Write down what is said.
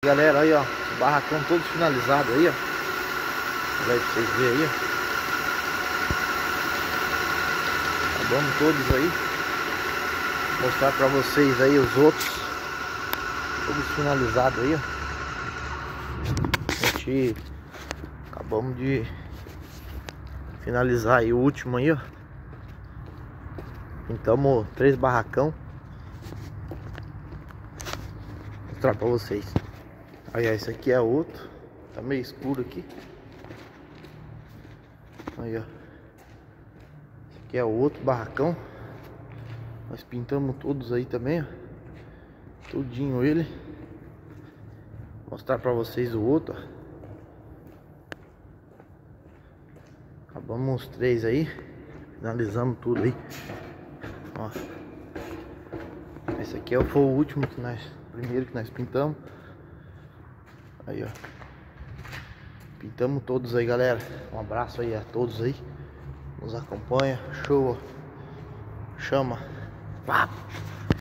Galera, aí ó, o barracão todo finalizado aí, ó. Olha aí pra vocês verem aí, ó. Acabamos todos aí. Vou mostrar pra vocês aí os outros. Todos finalizados aí, ó. A gente acabamos de finalizar aí o último aí, ó. Pintamos 3 barracão. Vou mostrar pra vocês. Aí, ó, esse aqui é outro. Tá meio escuro aqui. Aí, ó. Esse aqui é o outro barracão. Nós pintamos todos aí também, ó. Tudinho ele. Vou mostrar pra vocês o outro, ó. Acabamos os 3 aí. Finalizamos tudo aí. Ó. Esse aqui foi o último que nós... primeiro que nós pintamos. Aí, ó. Pintamos todos aí, galera. Um abraço aí a todos aí. Nos acompanha. Show. Chama. Vá.